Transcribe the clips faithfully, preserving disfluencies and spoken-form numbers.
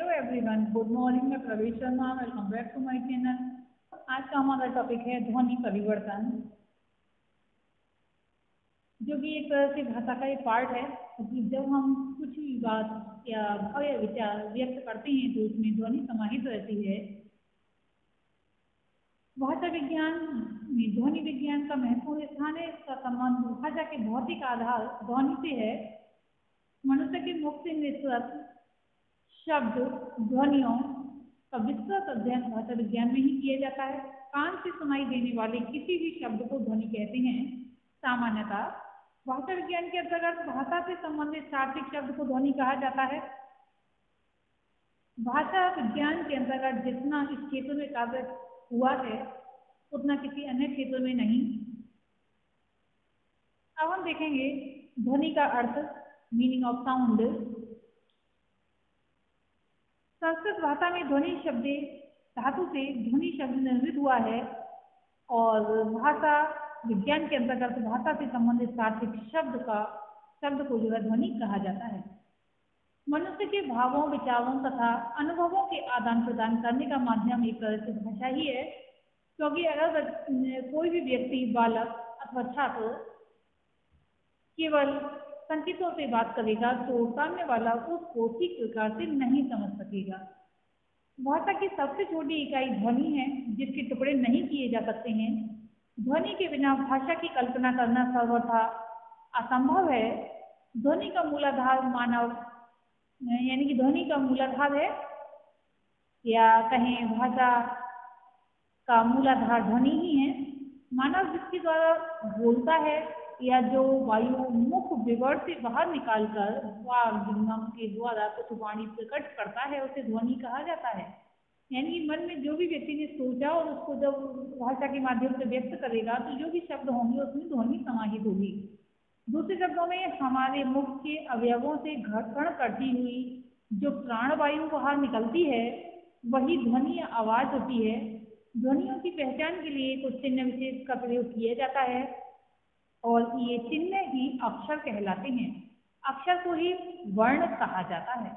Hello everyone, good morning. मैं Pravesh Sharma, welcome back to my channel. आज का हमारा टॉपिक है ध्वनि परिवर्तन, जो कि एक तरह से भाषा का एक पार्ट है। क्योंकि जब हम कुछ भी बात या भाव या विचार व्यक्त करते हैं तो उसमें ध्वनि समाहित रहती है। भाषा विज्ञान में ध्वनि विज्ञान का महत्वपूर्ण स्थान है। इसका संबंध भाषा के भौतिक आधार ध्वनि से है। मनुष्य के मुख से निःसृत शब्द ध्वनियों का विस्तृत अध्ययन भाषा विज्ञान में ही किया जाता है। कान से सुनाई देने वाले किसी भी शब्द को ध्वनि कहते हैं। सामान्यतः भाषा विज्ञान के अंतर्गत भाषा से संबंधित सार्थक शब्द को ध्वनि कहा जाता है। भाषा विज्ञान के अंतर्गत जितना इस क्षेत्र में कार्य हुआ है उतना किसी अन्य क्षेत्र में नहीं। अब हम देखेंगे ध्वनि का अर्थ, मीनिंग ऑफ साउंड। संस्कृत भाषा में ध्वनि शब्द धातु से ध्वनि शब्द निर्मित हुआ है और भाषा विज्ञान के अंतर्गत भाषा से संबंधित सार्थक शब्द का शब्द को जो है ध्वनि कहा जाता है। मनुष्य के भावों, विचारों तथा अनुभवों के आदान प्रदान करने का माध्यम एक तरह से भाषा ही है। क्योंकि अगर कोई भी व्यक्ति, बालक अथवा छात्र केवल संकेतों से बात करेगा तो सामने वाला उसको ठीक प्रकार से नहीं समझ सकेगा। भाषा की सबसे छोटी इकाई ध्वनि है, जिसके टुकड़े नहीं किए जा सकते हैं। ध्वनि के बिना भाषा की कल्पना करना सर्वथा असंभव है। ध्वनि का मूलाधार मानव, यानी कि ध्वनि का मूलाधार है, या कहें भाषा का मूलाधार ध्वनि ही है। मानव जिसके द्वारा बोलता है या जो वायु मुख विवर से बाहर निकालकर वाग जिह्वा के द्वारा कुछ वाणी प्रकट करता है, उसे ध्वनि कहा जाता है। यानी मन में जो भी व्यक्ति ने सोचा और उसको जब भाषा के माध्यम से व्यक्त करेगा तो जो भी शब्द होंगे उसमें ध्वनि समाहित होगी। दूसरे शब्दों में हमारे मुख के अवयवों से घर्षण करती हुई जो प्राणवायु बाहर निकलती है वही ध्वनि या आवाज होती है। ध्वनियों की पहचान के लिए कुछ चिन्ह विशेष का प्रयोग किया जाता है और ये चिन्ह ही अक्षर कहलाते हैं। अक्षर को ही वर्ण कहा जाता है।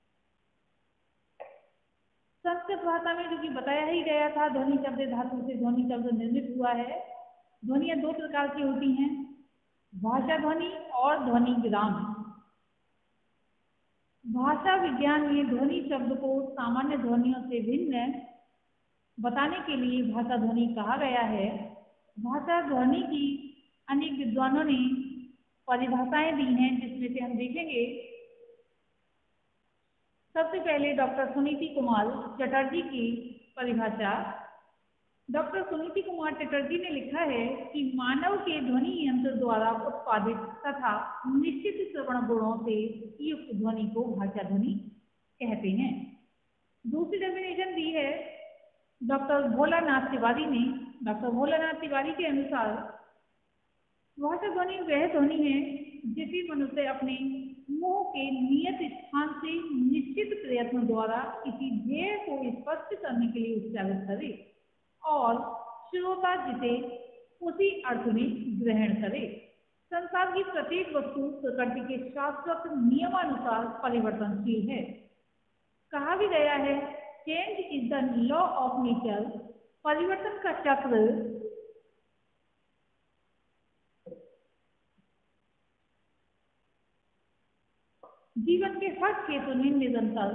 संस्कृत भाषा में जो कि बताया ही गया था, ध्वनि शब्द धातु से ध्वनि शब्द निर्मित हुआ है। ध्वनियां दो प्रकार की होती हैं, भाषा ध्वनि और ध्वनि विराम। भाषा विज्ञान में ध्वनि शब्द को सामान्य ध्वनियों से भिन्न बताने के लिए भाषा ध्वनि कहा गया है। भाषा ध्वनि की अनेक विद्वानों ने परिभाषाएं दी हैं, जिसमें से हम देखेंगे सबसे पहले डॉक्टर सुनीति कुमार चटर्जी की परिभाषा। डॉक्टर सुनीति कुमार चटर्जी ने लिखा है कि मानव के ध्वनि यंत्र द्वारा उत्पादित तथा निश्चित श्रवण गुणों से युक्त ध्वनि को भाषा ध्वनि कहते हैं। दूसरी डेफिनेशन दी है डॉक्टर भोलानाथ तिवारी ने। डॉक्टर भोलानाथ तिवारी के अनुसार भाषा ध्वनि वह ध्वनि है जिसे मनुष्य अपने मुंह के नियत स्थान से निश्चित प्रयत्न द्वारा किसी ध्येय को स्पष्ट करने के लिए उच्चारित करे और श्रोता जिसे उसी अर्थ में ग्रहण करे। संसार की प्रत्येक वस्तु प्रकृति के शाश्वत नियमानुसार परिवर्तनशील है। कहा भी गया है, change is the law of nature. परिवर्तन का चक्र जीवन के हर क्षेत्र में निरंतर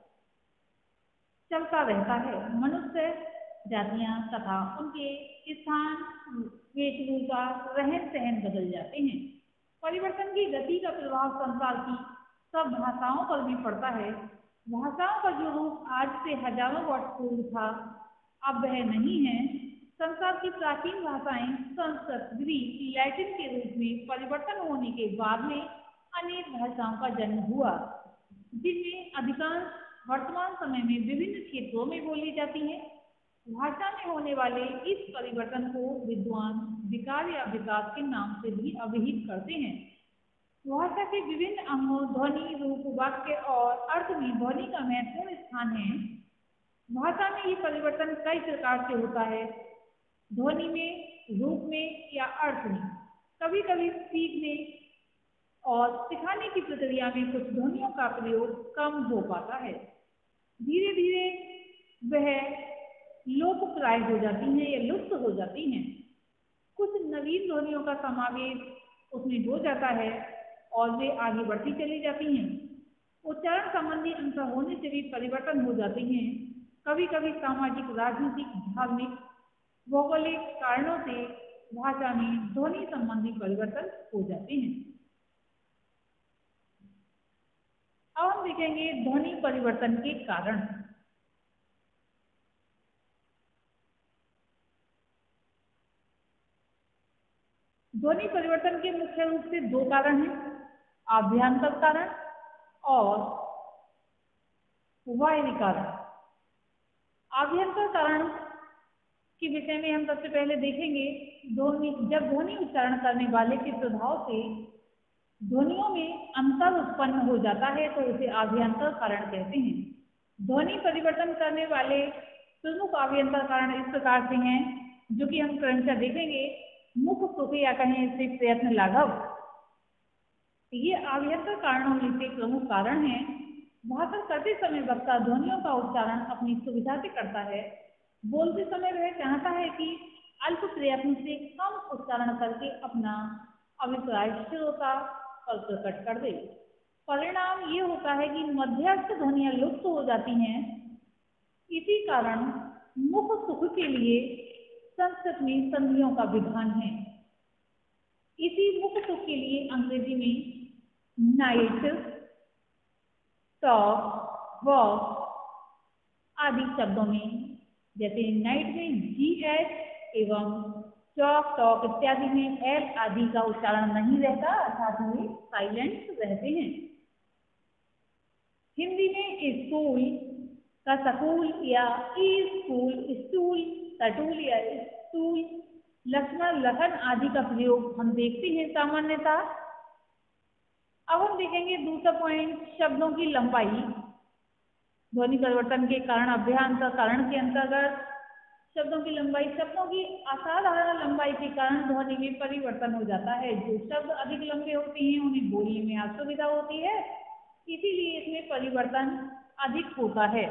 चलता रहता है। मनुष्य जातियां तथा उनके स्थान, वेशभूषा, रहन सहन बदल जाते हैं। परिवर्तन की गति का प्रभाव संसार की सब भाषाओं पर भी पड़ता है। भाषाओं का जो रूप आज से हजारों वर्ष पूर्व था, अब वह नहीं है। संसार की प्राचीन भाषाएं संस्कृत, ग्रीक, लैटिन के रूप में परिवर्तन होने के बाद में अनेक भाषाओं का जन्म हुआ, जिनमें अधिकांश वर्तमान समय में विभिन्न क्षेत्रों में बोली जाती हैं। भाषा में होने वाले इस परिवर्तन को विद्वान विकार या विकास के नाम से भी अभिहित करते हैं। भाषा के विभिन्न अंगों, ध्वनि, रूप, वाक्य और अर्थ में ध्वनि का महत्वपूर्ण स्थान है। भाषा में ये परिवर्तन कई प्रकार से होता है, ध्वनि में, रूप में या अर्थ में। कभी कभी सीखने और सिखाने की प्रक्रिया में कुछ ध्वनियों का प्रयोग कम हो पाता है। धीरे धीरे वह लोकप्राय हो जाती हैं या लुप्त हो जाती हैं। कुछ नवीन ध्वनियों का समावेश उसमें हो जाता है और वे आगे बढ़ती चली जाती हैं। उच्चारण संबंधी अंतर होने से भी परिवर्तन हो जाते हैं। कभी कभी सामाजिक, राजनीतिक, धार्मिक, भौगोलिक कारणों से भाषा में ध्वनि संबंधी परिवर्तन हो जाते हैं। अब हम देखेंगे ध्वनि परिवर्तन के कारण। ध्वनि परिवर्तन के मुख्य रूप से दो कारण हैं, आभ्यंतर कारण और बाहरी कारण। आभ्यंतर कारण के विषय में हम सबसे पहले देखेंगे, ध्वनि जब ध्वनि उच्चारण करने वाले के प्रभाव से ध्वनियों में अंतर उत्पन्न हो जाता है तो उसे आभ्यंतर कारण कहते हैं। ध्वनि परिवर्तन करने वाले प्रमुख आभ्यंतर कारण इस प्रकार से हैं, जो कि हम क्रमशः देखेंगे। मुख, सुख या कहें इसे प्रयत्न, लाघव, ये आभ्यंतर कारणों में से प्रमुख कारण हैं। भाषण करते समय वक्ता ध्वनियों का उच्चारण अपनी सुविधा से करता है। बोलते समय वह चाहता है कि अल्प प्रयत्न से कम उच्चारण करके अपना अभिप्राय श्रोता पर प्रकट कर दे। परिणाम ये होता है कि मध्यस्थ ध्वनियां लुप्त हो जाती हैं। इसी कारण मुख सुख के लिए संस्कृत में संधियों का विधान है। इसी मुख सुख के लिए अंग्रेजी में नाइट, टॉक, वॉक आदि शब्दों में, जैसे नाइट में जी एच एवं टॉक टॉक इत्यादि में एल आदि का उच्चारण नहीं रहता, अर्थात वे साइलेंट रहते हैं। हिंदी में स्कूल का सकूल या स्कूल, स्टूल, सटूल या स्टूल, लक्ष्मण, लखन आदि का प्रयोग हम देखते हैं सामान्यतः। अब हम देखेंगे दूसरा पॉइंट, शब्दों की लंबाई। ध्वनि परिवर्तन के कारण, अभ्यंतर कारण के अंतर्गत शब्दों की लंबाई, शब्दों की असाधारण लंबाई के कारण ध्वनि में परिवर्तन हो जाता है। जो शब्द अधिक लंबे होते हैं उन्हें बोलने में असुविधा होती है, इसीलिए इसमें परिवर्तन अधिक होता है।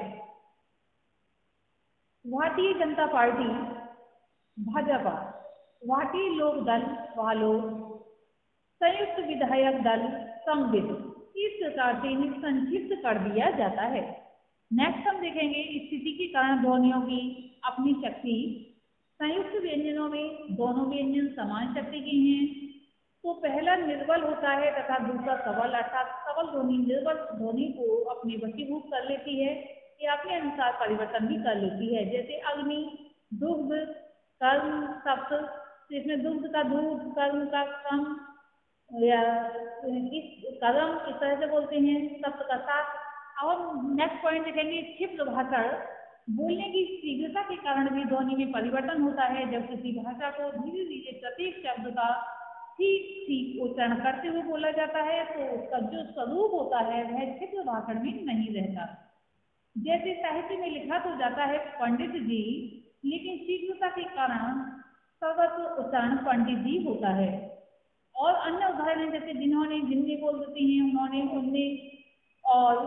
भारतीय जनता पार्टी, भाजपा, भारतीय लोक दल, भालोद, संयुक्त विधायक दल, संविद, इस प्रकार से इन्हें संक्षिप्त कर दिया जाता है। नेक्स्ट हम देखेंगे स्थिति के कारण ध्वनियों की अपनी शक्ति। संयुक्त व्यंजनों में दोनों व्यंजन समान शक्ति के हैं, तो पहला निर्बल होता है तथा दूसरा सबल, अर्थात सबल ध्वनि निर्बल ध्वनि को अपने वशीभूत कर लेती है या अपने अनुसार परिवर्तन भी कर लेती है। जैसे अग्नि, दुग्ध, कर्म, सप्त, इसमें दुग्ध का दूध, कर्म का कम या इस कदम इस तरह से बोलते हैं, सप्त का साथ। अब हम नेक्स्ट पॉइंट देखेंगे क्षिप्र भाषण। बोलने की शीघ्रता के कारण भी ध्वनि में परिवर्तन होता है। जब किसी भाषा को धीरे धीरे प्रत्येक शब्द का ठीक ठीक उच्चारण करते हुए बोला जाता है तो उसका जो स्वरूप होता है वह क्षिप्र भाषण में नहीं रहता। जैसे साहित्य में लिखा तो जाता है पंडित जी, लेकिन शीघ्रता के कारण सर्वत्र उच्चारण पंडित जी होता है। और अन्य उदाहरण जैसे जिन्होंने, जिनने बोल देते हैं उन्होंने, उनने, और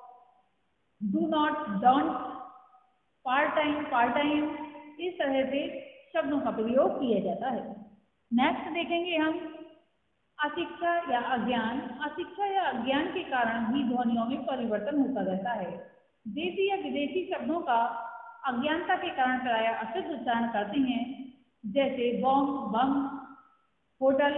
do not, don't, part time, part time, इस तरह से शब्दों का प्रयोग किया जाता है। नेक्स्ट देखेंगे हम अशिक्षा या अज्ञान। अशिक्षा या अज्ञान के कारण भी ध्वनियों में परिवर्तन होता रहता है। देशी या विदेशी शब्दों का अज्ञानता के कारण प्राय अशुद्ध उच्चारण करते हैं, जैसे बम, बम, होटल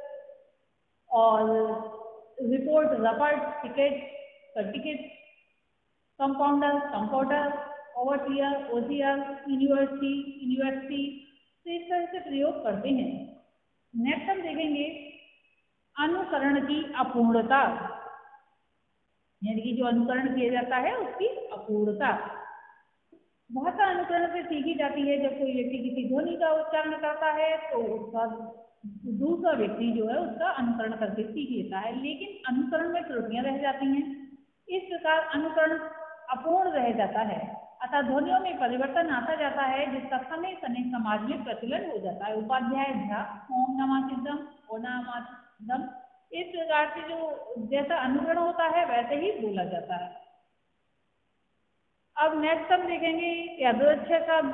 और रिपोर्ट, रपट, ticket, ticket, compounder, compounder, overseer, ओसियर, यूनिवर्सिटी, यूनिवर्सिटी, तो इस तरह से प्रयोग करते हैं। नेक्स्ट हम देखेंगे अनुकरण की अपूर्णता, यानी कि जो अनुकरण किया जाता है उसकी अपूर्णता। भाषा अनुकरण से सीखी जाती है। जब कोई व्यक्ति किसी ध्वनि का उच्चारण करता है तो उसका दूसरा व्यक्ति जो है उसका अनुकरण करके सीख लेता है, लेकिन अनुकरण में त्रुटियां रह जाती हैं। इस प्रकार अनुकरण अपूर्ण रह जाता है, अतः ध्वनियों में परिवर्तन आता जाता है, जिसका समय समय समाज में प्रचलन हो जाता है। उपाध्याय झा, ओम नमः सिद्धम, ओनामासिद्धम, इस प्रकार से जो जैसा अनुकरण होता है वैसे ही बोला जाता है। अब नेक्स्ट हम देखेंगे यादृच्छिक शब्द।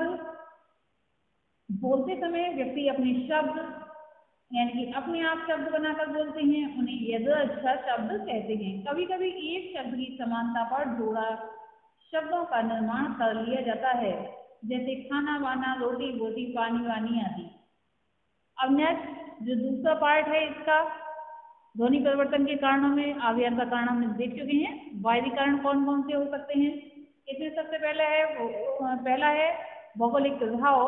बोलते समय व्यक्ति अपने शब्द यानी कि अपने आप शब्द बनाकर बोलते हैं, उन्हें यादृच्छिक शब्द कहते हैं। कभी कभी एक शब्द की समानता पर जोड़ा शब्दों का निर्माण कर लिया जाता है, जैसे खाना वाना, रोटी बोटी, पानी वानी आदि। अब नेक्स्ट जो दूसरा पार्ट है इसका, ध्वनि परिवर्तन के कारणों में आव्ययन का कारण हम देख चुके हैं। बाहरी कारण कौन कौन से हो सकते हैं? इसमें सबसे पहले है पहला है भौगोलिक प्रभाव।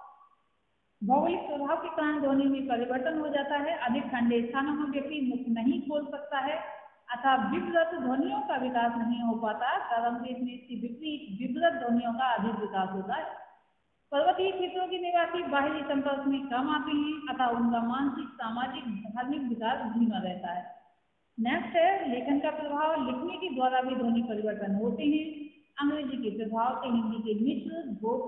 भौगोलिक प्रभाव के कारण ध्वनि में परिवर्तन हो जाता है। अधिक ठंडे स्थानों में व्यक्ति मुख नहीं खोल सकता है अतः विवृत ध्वनियों का विकास नहीं हो पाता। गर्म देश में इसके विपरीत विवृत ध्वनियों का अधिक विकास होता है। पर्वतीय क्षेत्रों के निवासी बाहरी संपर्क में कम आते हैं अतः उनका मानसिक, सामाजिक, धार्मिक विकास धीमा रहता है। नेक्स्ट है लेखन का प्रभाव। लिखने के द्वारा भी ध्वनि परिवर्तन होते हैं। अंग्रेजी के प्रभाव से हिंदी के मिश्र,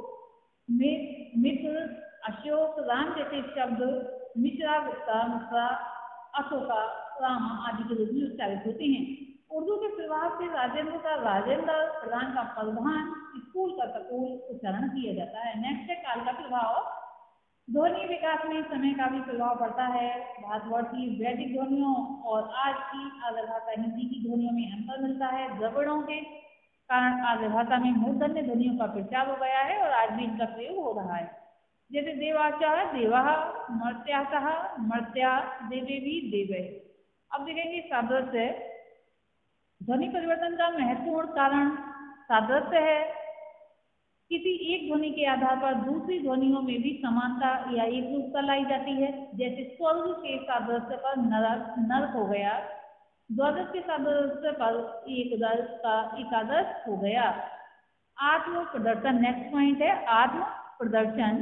गोप, मित्र, अशोक, राम जैसे शब्द मिश्रा, विस्तार, मिश्रा, अशोका, राम आदि के रूप में उच्चारित होते हैं। उर्दू के प्रभाव से राजेंद्र का राजेंद्र, प्रधान का प्रधान, स्कूल का स्कूल उच्चारण किया जाता है। नेक्स्ट है काल का प्रभाव। ध्वनि विकास में समय का भी प्रभाव पड़ता है। भारतवर्ष की वैदिक ध्वनियों और आज की आर्य भाषा हिंदी की ध्वनियों में अंतर मिलता है। द्रविड़ों के कारण आर्य भाषा में मूर्धन्य ध्वनियों का प्रचार हो गया है और आज भी इनका प्रयोग हो रहा है, जैसे देवाचार, देवा, मर्त्यासह, मर्त्या, देवेवी, देवे। अब देखेंगे सादृश्य। ध्वनि परिवर्तन का महत्वपूर्ण कारण सादृश्य है। किसी एक ध्वनि के आधार पर दूसरी ध्वनियों में भी समानता या एक रूपता लाई जाती है, जैसे स्वर्ग के सादृश्य पर नरक नरक हो गया, द्वादश के सादृश्य पर एकदश का एकादश हो गया। आत्म प्रदर्शन नेक्स्ट पॉइंट है आत्म प्रदर्शन।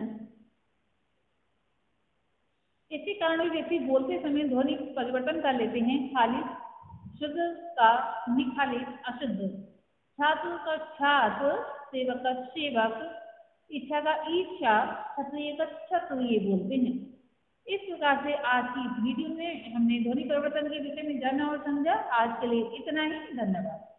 इसी कारण भी व्यक्ति बोलते समय ध्वनि परिवर्तन कर लेते हैं। खालिद शुद्ध का निखालिद अशुद्ध, छात्र का छात्र, सेवक का सेवक, इच्छा का इच्छा, क्षत्रिय का क्षत्रिय बोलते हैं। इस प्रकार से आज की वीडियो में हमने ध्वनि परिवर्तन के विषय में जाना और समझा। आज के लिए इतना ही, धन्यवाद।